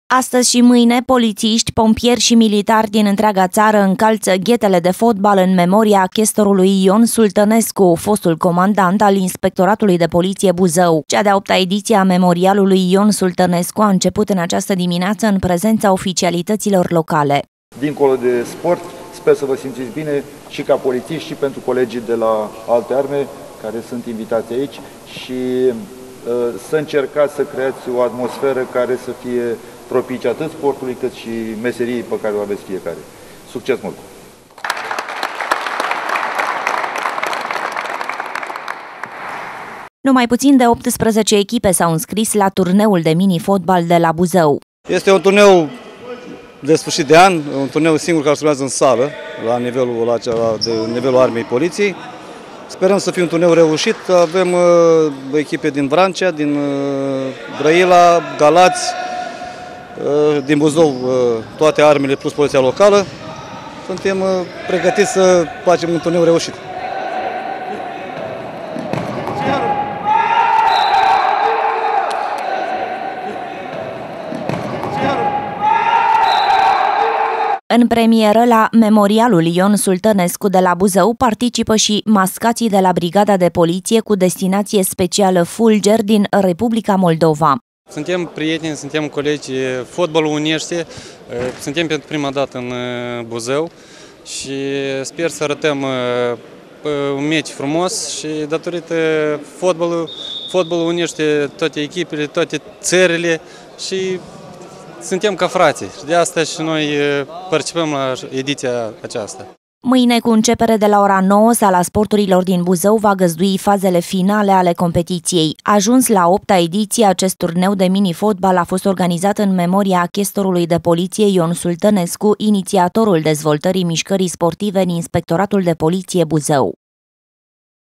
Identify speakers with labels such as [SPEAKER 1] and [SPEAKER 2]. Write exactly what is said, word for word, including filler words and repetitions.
[SPEAKER 1] Astăzi și mâine, polițiști, pompieri și militari din întreaga țară încalță ghetele de fotbal în memoria chestorului Ion Sultănescu, fostul comandant al Inspectoratului de Poliție Buzău. Cea de-a opta ediție a memorialului Ion Sultănescu a început în această dimineață în prezența oficialităților locale.
[SPEAKER 2] Dincolo de sport, sper să vă simțiți bine și ca polițiști și pentru colegii de la alte arme care sunt invitați aici și uh, să încercați să creați o atmosferă care să fie propice atât sportului cât și meseriei pe care o aveți fiecare. Succes mult!
[SPEAKER 1] Numai puțin de optsprezece echipe s-au înscris la turneul de mini-fotbal de la Buzău.
[SPEAKER 3] Este un turneu de sfârșit de an, un turneu singur care se urmează în sală, la nivelul, acela, de nivelul armei poliției. Sperăm să fie un turneu reușit. Avem uh, echipe din Vrancea, din uh, Brăila, Galați, uh, din Buzău, uh, toate armele plus poliția locală. Suntem uh, pregătiți să facem un turneu reușit.
[SPEAKER 1] În premieră la memorialul Ion Sultănescu de la Buzău participă și mascații de la Brigada de Poliție cu destinație specială Fulger din Republica Moldova.
[SPEAKER 4] Suntem prieteni, suntem colegi, fotbalul unește, suntem pentru prima dată în Buzău și sper să arătăm un meci frumos și datorită fotbalul, fotbalul unește toate echipele, toate țările și suntem ca frații și de asta și noi participăm la ediția aceasta.
[SPEAKER 1] Mâine, cu începere de la ora nouă, Sala Sporturilor din Buzău va găzdui fazele finale ale competiției. Ajuns la opta ediție, acest turneu de mini-fotbal a fost organizat în memoria chestorului de poliție Ion Sultănescu, inițiatorul dezvoltării mișcării sportive în Inspectoratul de Poliție Buzău.